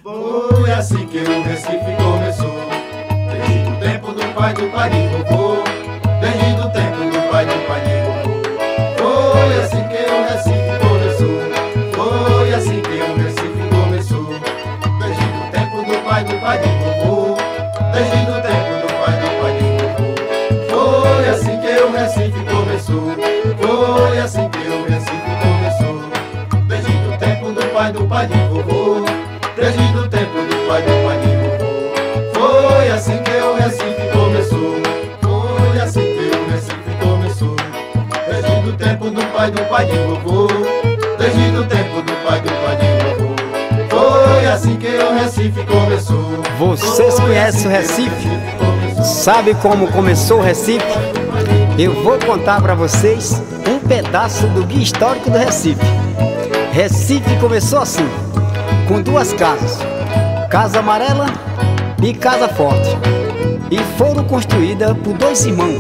Foi assim que o Recife começou, desde o tempo do pai de vovô, desde o tempo do pai de vovô. Foi assim que o Recife começou, foi assim que o Recife começou, desde o tempo do pai de vovô, desde o tempo do pai de vovô. Foi assim que o Recife começou, foi assim que o Recife começou, desde o tempo do pai de vovô, desde o tempo do pai de vovô. Foi assim que o Recife começou, foi assim que o Recife começou, desde o tempo do pai de vovô, desde o tempo do pai de vovô. Foi assim que o Recife começou. Vocês conhecem o Recife? Sabe como começou o Recife? Eu vou contar para vocês um pedaço do guia histórico do Recife. Recife começou assim, com duas casas, Casa Amarela e Casa Forte, e foram construídas por dois irmãos,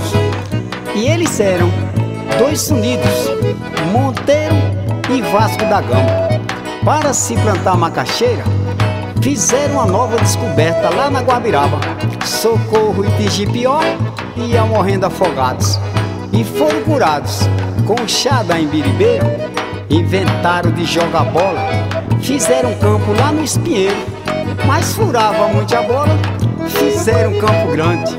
e eles eram dois unidos, Monteiro e Vasco da Gama. Para se plantar macaxeira, fizeram uma nova descoberta lá na Guabiraba, Socorro e Tigipió iam morrendo afogados, e foram curados com chá da Embiribeira. Inventaram de jogar bola, fizeram campo lá no Espinheiro, mas furava muito a bola, fizeram campo grande.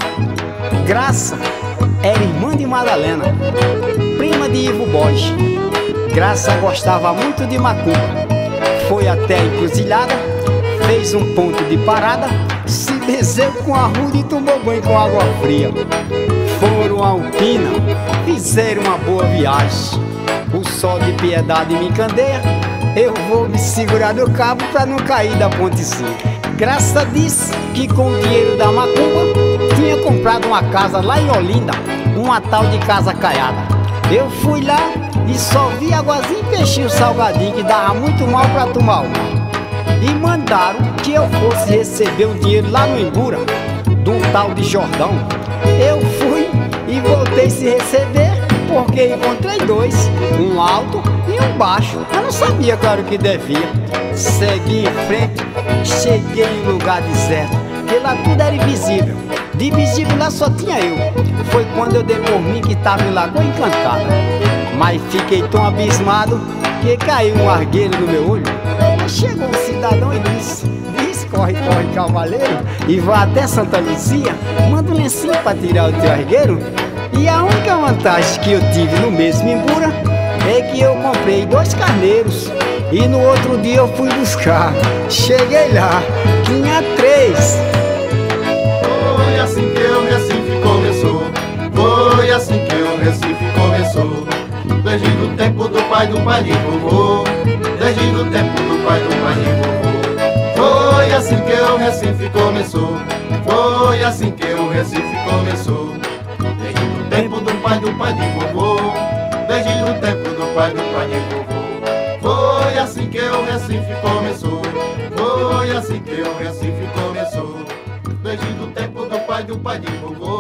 Graça era irmã de Madalena, prima de Ivo Borges. Graça gostava muito de macumba, foi até a encruzilhada, fez um ponto de parada, se benzeu com a ruda e tomou banho com água fria. Foram a Alpina, fizeram uma boa viagem. O sol de piedade me candeia, eu vou me segurar no cabo pra não cair da pontezinha. Graça disse que com o dinheiro da macumba tinha comprado uma casa lá em Olinda, uma tal de Casa Caiada. Eu fui lá e só vi águazinha e peixinho salgadinho que dava muito mal pra tomar uma. E mandaram que eu fosse receber o dinheiro lá no Embura, de um tal de Jordão. Eu fui e voltei se receber, porque encontrei dois, um alto e um baixo. Eu não sabia, claro, que devia. Segui em frente, cheguei em lugar deserto, que lá tudo era invisível. De visível lá só tinha eu. Foi quando eu dei por mim que tava em Lagoa Encantada. Mas fiquei tão abismado que caiu um argueiro no meu olho. Aí chegou um cidadão e disse: corre, corre, cavaleiro, e vá até Santa Luzia, manda um lencinho pra tirar o teu argueiro. E a única vantagem que eu tive no mesmo Embura é que eu comprei 2 carneiros, e no outro dia eu fui buscar. Cheguei lá, tinha 3. Foi assim que o Recife começou, foi assim que o Recife começou, desde o tempo do pai de vovô, desde o tempo do pai de vovô. Foi assim que o Recife começou, foi assim que o Recife começou, desde o tempo do pai de vovô, desde o tempo do pai de vovô. Foi assim que o Recife começou, foi assim que o Recife começou, desde o tempo do pai de vovô.